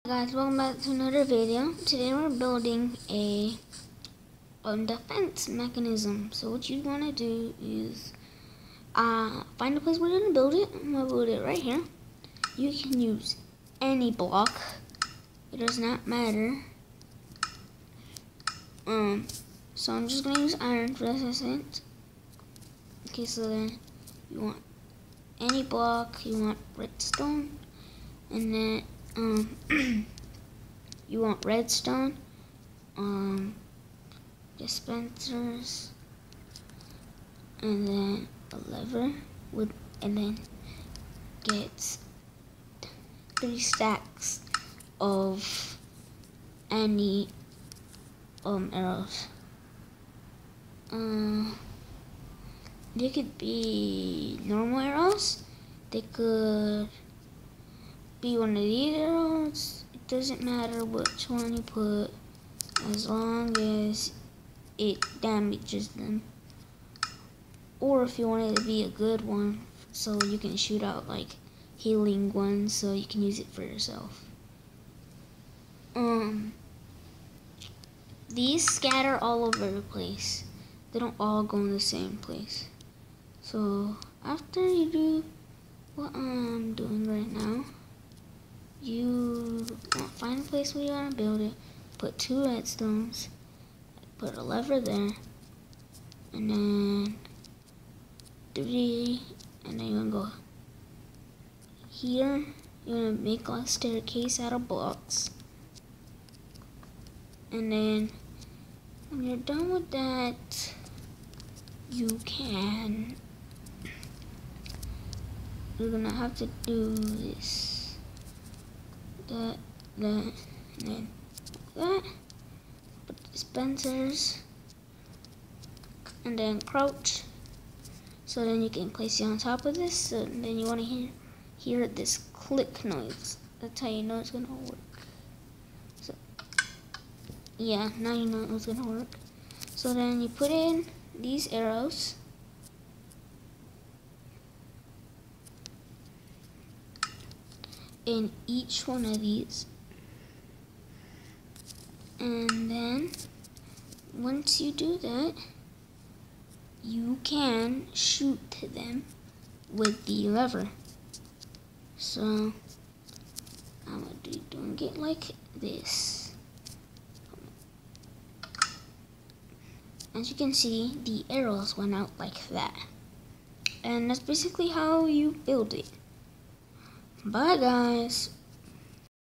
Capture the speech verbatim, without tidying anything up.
Guys, welcome back to another video. Today we're building a um, defense mechanism. So what you want to do is uh, find a place where you're going to build it. I'm going to build it right here. You can use any block. It does not matter. Um, so I'm just going to use iron for this instance. Okay, so then you want any block. You want redstone. And then Um, you want redstone, um, dispensers, and then a lever with, and then get three stacks of any um arrows. Um, they could be normal arrows. They could be one of these arrows. It doesn't matter which one you put as long as it damages them. Or if you want it to be a good one so you can shoot out like healing ones so you can use it for yourself. Um, these scatter all over the place. They don't all go in the same place. So after you do what I'm doing right now, you want to find a place where you want to build it, put two redstones, put a lever there, and then three, and then you're going to go here. You're going to make a staircase out of blocks, and then when you're done with that, you can, you're going to have to do this. That, that, and then that, put dispensers, and then crouch, so then you can place it on top of this, so then you want to hear, hear this click noise. That's how you know it's going to work. So, yeah, now you know it's going to work. So then you put in these arrows, in each one of these, and then once you do that, you can shoot them with the lever. So I'm gonna do doing it like this. As you can see, the arrows went out like that, and that's basically how you build it. Bye guys.